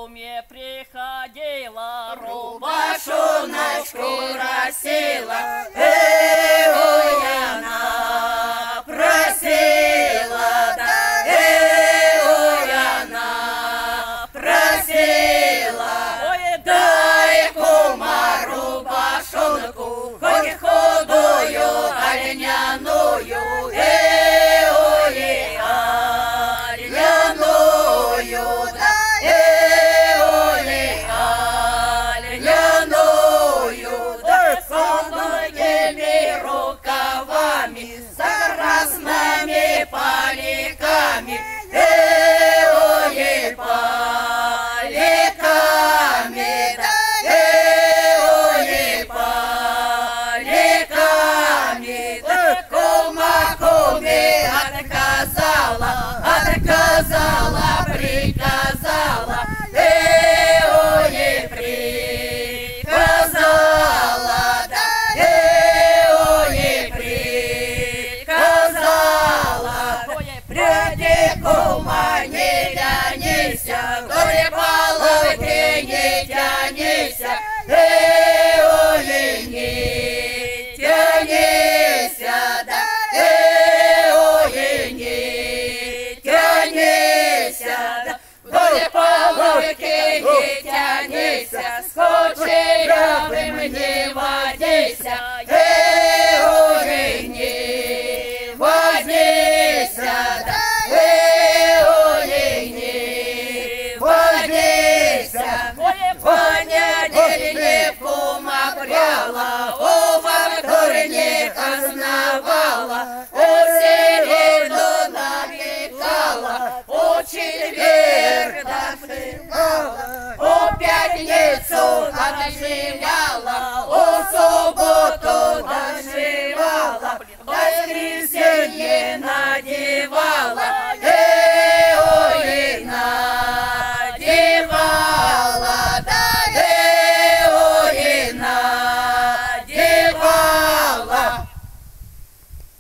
куме приходила, рубашоночку носила, ой, она просила, да, ой, она просила, ой, дай, кума, рубашонку, хоть худую, а льняную, ой, льняную, да, ой, льняную, да, с узкими рукавами, с красными поликами, ой, поликами, да, ой, поликами, да, кума куме отказала, приказала, ой, приказала, да, ой, приказала, пряди, кума, не тянися, вдоль половки не тянися, ой, не тянися, да, ой, не тянися, да, вдоль половки не тянися, с кучерявым не водися, ой, не водися, да, ой, не водися, понятельник кума пряла, у вторник основала, у середу напекала, у четверг дошивала, у пятницу отживала.